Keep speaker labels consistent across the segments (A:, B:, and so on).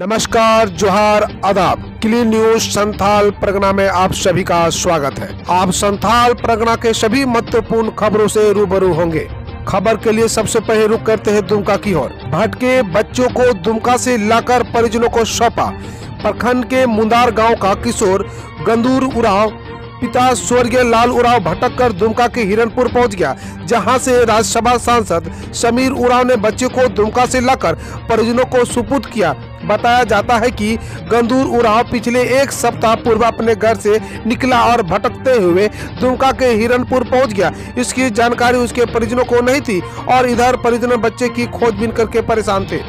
A: नमस्कार, जोहार, आदाब। क्लीन न्यूज संथाल परगना में आप सभी का स्वागत है। आप संथाल परगना के सभी महत्वपूर्ण खबरों से रूबरू होंगे। खबर के लिए सबसे पहले रुक करते हैं दुमका की ओर। भटके बच्चों को दुमका से लाकर परिजनों को सौंपा। प्रखंड के मुंदार गांव का किशोर गंदूर उरांव पिता स्वर्गीय लाल उरांव भटक कर दुमका के हिरनपुर पहुंच गया, जहां से राज्यसभा सांसद समीर उरांव ने बच्चे को दुमका से लाकर परिजनों को सुपुर्द किया। बताया जाता है कि गंदूर उरांव पिछले एक सप्ताह पूर्व अपने घर से निकला और भटकते हुए दुमका के हिरनपुर पहुंच गया। इसकी जानकारी उसके परिजनों को नहीं थी और इधर परिजन बच्चे की खोजबीन करके परेशान थे।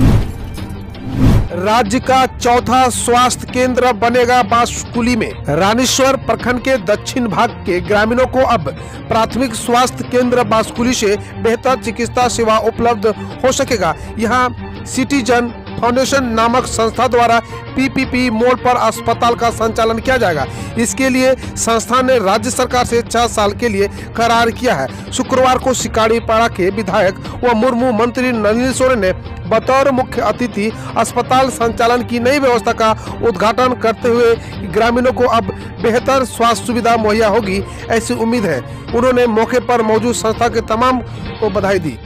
A: राज्य का चौथा स्वास्थ्य केंद्र बनेगा बांसकुली में। रानीश्वर प्रखंड के दक्षिण भाग के ग्रामीणों को अब प्राथमिक स्वास्थ्य केंद्र बांसकुली से बेहतर चिकित्सा सेवा उपलब्ध हो सकेगा। यहाँ सिटीजन फाउंडेशन नामक संस्था द्वारा पीपीपी मोड पर अस्पताल का संचालन किया जाएगा। इसके लिए संस्था ने राज्य सरकार से 6 साल के लिए करार किया है। शुक्रवार को सिकाड़ीपाड़ा के विधायक व मुर्मू मंत्री नलिनी सोरेन ने बतौर मुख्य अतिथि अस्पताल संचालन की नई व्यवस्था का उद्घाटन करते हुए ग्रामीणों को अब बेहतर स्वास्थ्य सुविधा मुहैया होगी, ऐसी उम्मीद है। उन्होंने मौके पर मौजूद संस्था के तमाम को बधाई दी।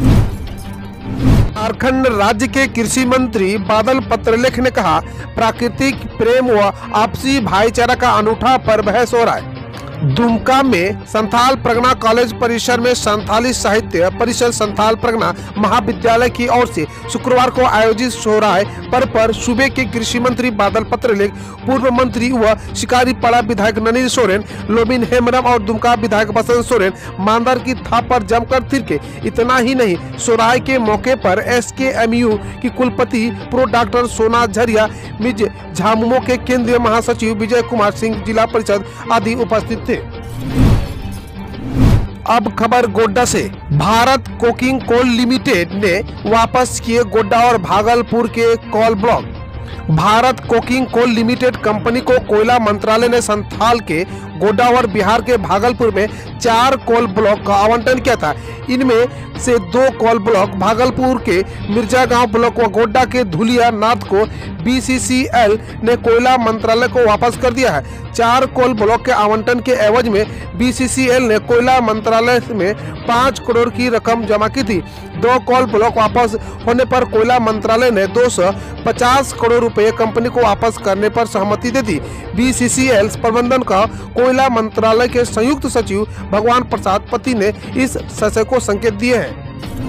A: झारखंड राज्य के कृषि मंत्री बादल पत्रलेख ने कहा, प्राकृतिक प्रेम व आपसी भाईचारा का अनूठा पर्व है सोहराय। दुमका में संथाल परगना कॉलेज परिसर में संथाली साहित्य परिषद संथाल परगना महाविद्यालय की ओर से शुक्रवार को आयोजित सोहराय पर्व पर सूबे के कृषि मंत्री बादल पत्रलेख, पूर्व मंत्री व शिकारीपाड़ा विधायक नलिनी सोरेन, लोबिन हेम्ब्रम और दुमका विधायक बसंत सोरेन मानदार की थाप पर जमकर थिरके। इतना ही नहीं, सोहराय के मौके पर SKMU की कुलपति प्रो डॉक्टर सोना झरिया, मिज झामुमो के केंद्रीय महासचिव विजय कुमार सिंह, जिला परिषद आदि उपस्थित थे। अब खबर गोड्डा से। भारत कोकिंग कोल लिमिटेड ने वापस किए गोड्डा और भागलपुर के coal block. Bharat coking coal limited company को कोयला मंत्रालय ने संथाल के गोड्डा और बिहार के भागलपुर में 4 कोल ब्लॉक का आवंटन किया था। इनमें से 2 कोल ब्लॉक भागलपुर के मिर्जा गांव ब्लॉक व गोड्डा के धुलिया नाथ को BCCL ने कोयला मंत्रालय को वापस कर दिया है। 4 कोल ब्लॉक के आवंटन के एवज में BCCL ने कोयला मंत्रालय में 5 करोड़ की रकम जमा की थी। 2 कोल ब्लॉक वापस होने पर कोयला मंत्रालय ने 250 करोड़ रुपए कंपनी को वापस करने पर सहमति दे दी। BCCL प्रबंधन का कोयला मंत्रालय के संयुक्त सचिव भगवान प्रसाद पति ने इस संशय को संकेत दिए हैं।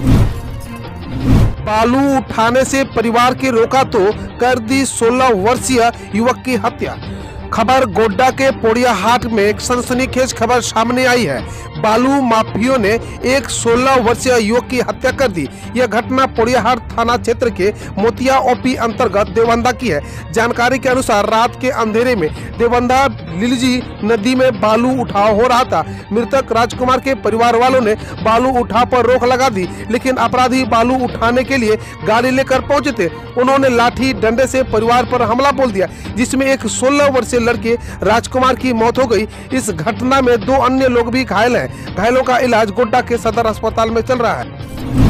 A: बालू उठाने से परिवार के रोका तो कर दी 16 वर्षीय युवक की हत्या। खबर गोड्डा के पोड़ियाहाट में एक सनसनीखेज खबर सामने आई है। बालू माफियों ने एक 16 वर्षीय युवक की हत्या कर दी। यह घटना पोड़ियाहाट थाना क्षेत्र के मोतिया OP अंतर्गत देवंदा की है। जानकारी के अनुसार रात के अंधेरे में देवंदा लिलजी नदी में बालू उठाव हो रहा था। मृतक राजकुमार के परिवार वालों ने बालू उठाव पर रोक लगा दी, लेकिन अपराधी बालू उठाने के लिए गाड़ी लेकर पहुंचे थे। उन्होंने लाठी डंडे से परिवार पर हमला बोल दिया, जिसमें एक 16 वर्षीय लड़के राजकुमार की मौत हो गई। इस घटना में 2 अन्य लोग भी घायल हैं। घायलों का इलाज गोड्डा के सदर अस्पताल में चल रहा है।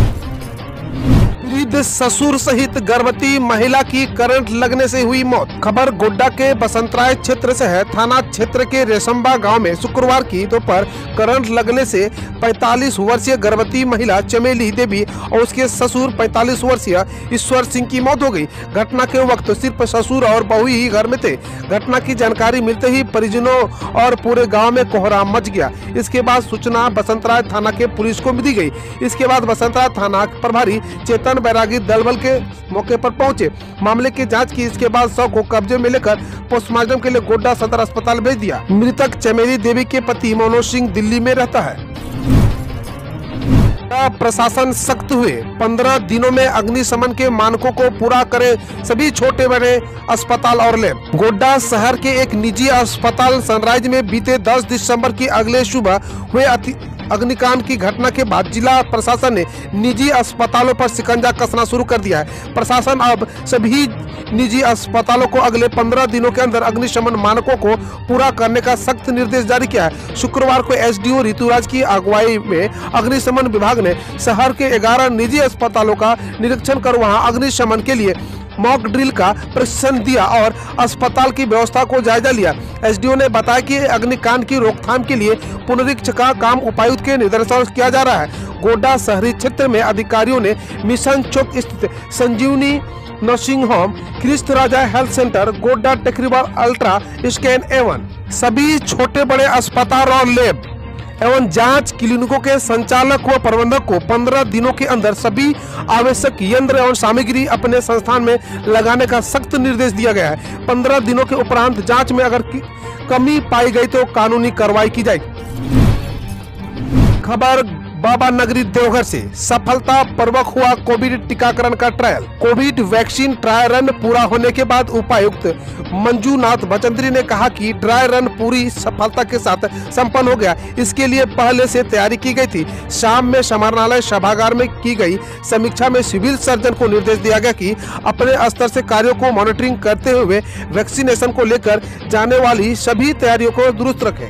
A: वृद्ध ससुर सहित गर्भवती महिला की करंट लगने से हुई मौत। खबर गोड्डा के बसंतराय क्षेत्र से है। थाना क्षेत्र के रेशम्बा गांव में शुक्रवार की दोपहर करंट लगने से 45 वर्षीय गर्भवती महिला चमेली देवी और उसके ससुर 45 वर्षीय ईश्वर सिंह की मौत हो गई। घटना के वक्त सिर्फ ससुर और बहू ही घर में थे। घटना की जानकारी मिलते ही परिजनों और पूरे गाँव में कोहराम मच गया। इसके बाद सूचना बसंतराय थाना के पुलिस को दी गई। इसके बाद बसंतराय थाना प्रभारी चेतन बैरागी दलबल के मौके पर पहुंचे, मामले की जांच की। इसके बाद शव को कब्जे में लेकर पोस्टमार्टम के लिए गोड्डा सदर अस्पताल भेज दिया। मृतक चमेली देवी के पति मनोज सिंह दिल्ली में रहता है। प्रशासन सख्त हुए। 15 दिनों में अग्निशमन के मानकों को पूरा करे सभी छोटे बड़े अस्पताल और लैब। गोड्डा शहर के एक निजी अस्पताल सनराइज में बीते 10 दिसंबर की अगले सुबह हुए अग्निकांड की घटना के बाद जिला प्रशासन ने निजी अस्पतालों पर शिकंजा कसना शुरू कर दिया है। प्रशासन अब सभी निजी अस्पतालों को अगले 15 दिनों के अंदर अग्निशमन मानकों को पूरा करने का सख्त निर्देश जारी किया है। शुक्रवार को SDO ऋतुराज की अगुवाई में अग्निशमन विभाग ने शहर के 11 निजी अस्पतालों का निरीक्षण कर वहां अग्निशमन के लिए मॉक ड्रिल का प्रशिक्षण दिया और अस्पताल की व्यवस्था को जायजा लिया। एसडीओ ने बताया कि अग्निकांड की रोकथाम के लिए पुनरीक्षण का काम उपायुक्त के निर्देशन किया जा रहा है। गोड्डा शहरी क्षेत्र में अधिकारियों ने मिशन चौक स्थित Sanjivani nursing home, Krist Raja health centre, Godda टेक्रीबार अल्ट्रा स्कैन एवं सभी छोटे बड़े अस्पताल और लैब एवं जांच क्लिनिकों के संचालक व प्रबंधक को 15 दिनों के अंदर सभी आवश्यक यंत्र एवं सामग्री अपने संस्थान में लगाने का सख्त निर्देश दिया गया है। 15 दिनों के उपरांत जांच में अगर कमी पाई गई तो कानूनी कार्रवाई की जाएगी। खबर बाबा नगरी देवघर से सफलता पूर्वक हुआ कोविड टीकाकरण का trial. Covid vaccine trial run पूरा होने के बाद उपायुक्त मंजूनाथ भजंत्री ने कहा कि ट्रायल रन पूरी सफलता के साथ संपन्न हो गया। इसके लिए पहले से तैयारी की गई थी। शाम में समाहरणालय सभागार में की गई समीक्षा में सिविल सर्जन को निर्देश दिया गया कि अपने स्तर से कार्यों को मॉनिटरिंग करते हुए वैक्सीनेशन को लेकर जाने वाली सभी तैयारियों को दुरुस्त रखें।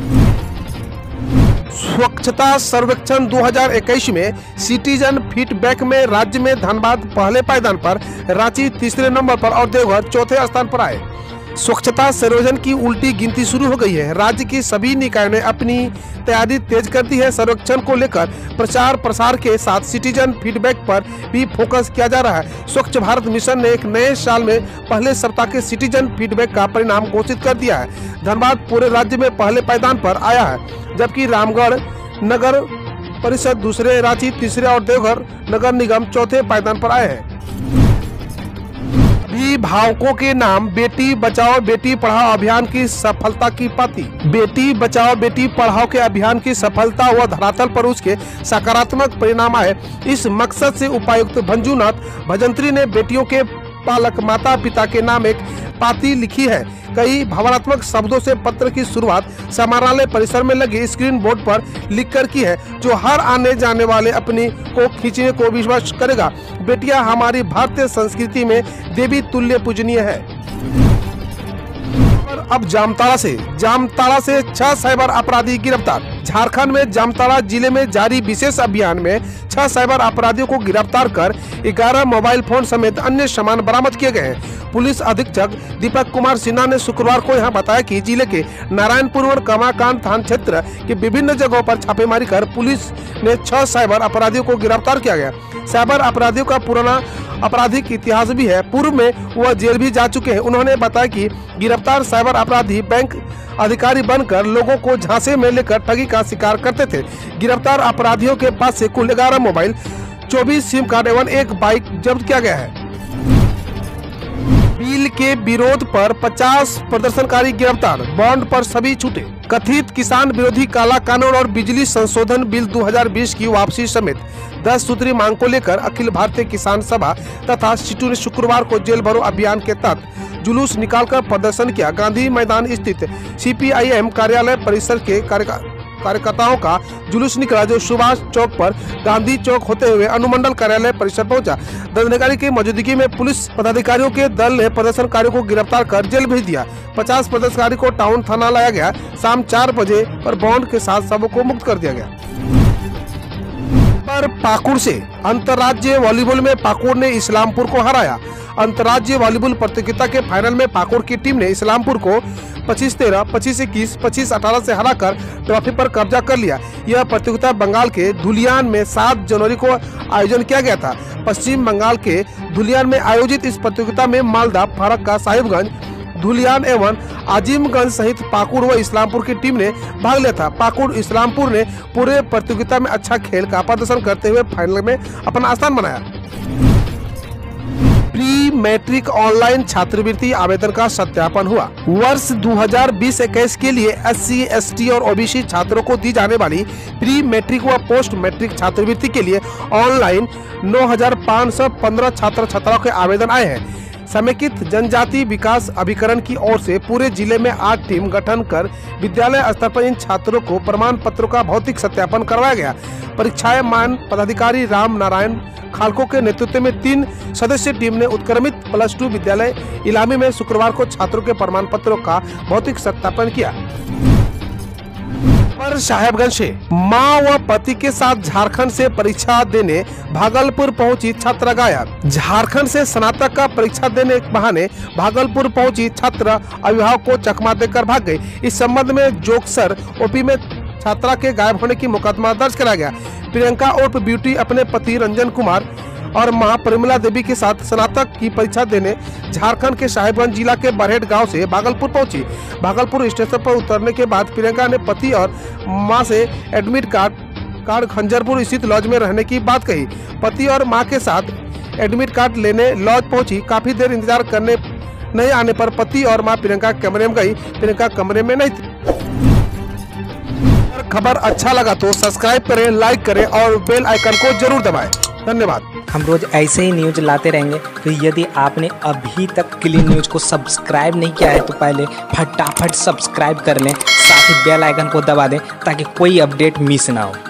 A: स्वच्छता सर्वेक्षण 2021 में सिटीजन फीडबैक में राज्य में धनबाद पहले पायदान पर, रांची तीसरे नंबर पर और देवघर चौथे स्थान पर आए। स्वच्छता सर्वेक्षण की उल्टी गिनती शुरू हो गई है। राज्य की सभी निकायों ने अपनी तैयारी तेज कर दी है। सर्वेक्षण को लेकर प्रचार प्रसार के साथ सिटीजन फीडबैक पर भी फोकस किया जा रहा है। स्वच्छ भारत मिशन ने एक नए साल में पहले सप्ताह के सिटीजन फीडबैक का परिणाम घोषित कर दिया है। धनबाद पूरे राज्य में पहले पायदान पर आया है, जबकि रामगढ़ नगर परिषद दूसरे, रांची तीसरे और देवघर नगर निगम चौथे पायदान पर आए हैं। अभिभावकों के नाम बेटी बचाओ बेटी पढ़ाओ अभियान की सफलता की पाती। बेटी बचाओ बेटी पढ़ाओ के अभियान की सफलता व धरातल पर उसके सकारात्मक परिणाम आए। इस मकसद से उपायुक्त मंजूनाथ भजंत्री ने बेटियों के पालक माता पिता के नाम एक पाती लिखी है। कई भावनात्मक शब्दों से पत्र की शुरुआत समाहरणालय परिसर में लगे स्क्रीन बोर्ड पर लिखकर की है, जो हर आने जाने वाले अपनी को खींचने को विश्वास करेगा। बेटियां हमारी भारतीय संस्कृति में देवी तुल्य पूजनीय है। अब जामताड़ा से 6 साइबर अपराधी गिरफ्तार। झारखंड में जामताड़ा जिले में जारी विशेष अभियान में 6 साइबर अपराधियों को गिरफ्तार कर 11 मोबाइल फोन समेत अन्य सामान बरामद किए गए हैं। पुलिस अधीक्षक दीपक कुमार सिन्हा ने शुक्रवार को यहां बताया कि जिले के नारायणपुर और कमाकांड थाना क्षेत्र के विभिन्न जगहों पर छापेमारी कर पुलिस ने 6 साइबर अपराधियों को गिरफ्तार किया गया। साइबर अपराधियों का पुराना आपराधिक इतिहास भी है। पूर्व में वह जेल भी जा चुके हैं। उन्होंने बताया कि गिरफ्तार साइबर अपराधी बैंक अधिकारी बनकर लोगों को झांसे में लेकर ठगी का शिकार करते थे। गिरफ्तार अपराधियों के पास से कुल 11 मोबाइल, 24 सिम कार्ड एवं एक बाइक जब्त किया गया है। बिल के विरोध पर 50 प्रदर्शनकारी गिरफ्तार, बॉन्ड पर सभी छूटे। कथित किसान विरोधी काला कानून और बिजली संशोधन बिल 2020 की वापसी समेत 10 सूत्री मांग को लेकर अखिल भारतीय किसान सभा तथा सीटू ने शुक्रवार को जेल भरो अभियान के तहत जुलूस निकालकर प्रदर्शन किया। गांधी मैदान स्थित सीपीआईएम कार्यालय परिसर के कार्यकर्ताओं का जुलूस निकला, जो सुभाष चौक पर गांधी चौक होते हुए अनुमंडल कार्यालय परिसर पहुंचा। दंडाधिकारी की मौजूदगी में पुलिस पदाधिकारियों के दल ने प्रदर्शनकारियों को गिरफ्तार कर जेल भेज दिया। 50 प्रदर्शनकारी को टाउन थाना लाया गया। शाम 4 बजे पर बॉन्ड के साथ सबों को मुक्त कर दिया गया। पाकुड़ से अंतर्राज्यीय वॉलीबॉल में पाकुड़ ने इस्लामपुर को हराया। अंतर्राज्यीय वॉलीबॉल प्रतियोगिता के फाइनल में पाकुड़ की टीम ने इस्लामपुर को 25-13, 25-21, 25-18 से हराकर ट्रॉफी पर कब्जा कर लिया। यह प्रतियोगिता बंगाल के धुलियान में 7 जनवरी को आयोजन किया गया था। पश्चिम बंगाल के धुलियान में आयोजित इस प्रतियोगिता में मालदा, फरक्का, साहिबगंज, धुलियान एवं आजिमगंज सहित पाकुड़ व इस्लामपुर की टीम ने भाग लिया था। पाकुड़ इस्लामपुर ने पूरे प्रतियोगिता में अच्छा खेल का प्रदर्शन करते हुए फाइनल में अपना स्थान बनाया। प्री मैट्रिक ऑनलाइन छात्रवृत्ति आवेदन का सत्यापन हुआ। वर्ष 2020-21 के लिए SC, ST और OBC छात्रों को दी जाने वाली प्री मैट्रिक व पोस्ट मैट्रिक छात्रवृत्ति के लिए ऑनलाइन 9,515 छात्र छात्राओं के आवेदन आए हैं। समेकित जनजाति विकास अभिकरण की ओर से पूरे जिले में 8 टीम गठन कर विद्यालय स्तर पर इन छात्रों को प्रमाण पत्रों का भौतिक सत्यापन करवाया गया। परीक्षाएं मान पदाधिकारी राम नारायण खालको के नेतृत्व में 3 सदस्यीय टीम ने उत्क्रमित +2 विद्यालय इलामी में शुक्रवार को छात्रों के प्रमाण पत्रों का भौतिक सत्यापन किया। पर साहेबगंज से मां व पति के साथ झारखंड से परीक्षा देने भागलपुर पहुंची छात्रा गायब। झारखंड से स्नातक का परीक्षा देने के बहाने भागलपुर पहुंची छात्रा अभिभावक को चकमा देकर भाग गई। इस संबंध में जोगसर ओपी में छात्रा के गायब होने की मुकदमा दर्ज कराया गया। प्रियंका उर्फ ब्यूटी अपने पति रंजन कुमार और मां परिमला देवी के साथ स्नातक की परीक्षा देने झारखंड के साहेबगंज जिला के बरहेट गांव से भागलपुर पहुंची। भागलपुर स्टेशन पर उतरने के बाद प्रियंका ने पति और मां से एडमिट कार्ड खंजरपुर स्थित लॉज में रहने की बात कही। पति और मां के साथ एडमिट कार्ड लेने लॉज पहुंची। काफी देर इंतजार करने नहीं आने पर पति और मां प्रियंका कमरे में गई। प्रियंका कमरे में नहीं थी। खबर अच्छा लगा तो सब्सक्राइब करें, लाइक करें और बेल आइकन को जरूर दबाएं। धन्यवाद।
B: हम रोज ऐसे ही न्यूज लाते रहेंगे, तो यदि आपने अभी तक क्लीन न्यूज को सब्सक्राइब नहीं किया है तो पहले फटाफट सब्सक्राइब कर लें, साथ ही बेल आइकन को दबा दें ताकि कोई अपडेट मिस ना हो।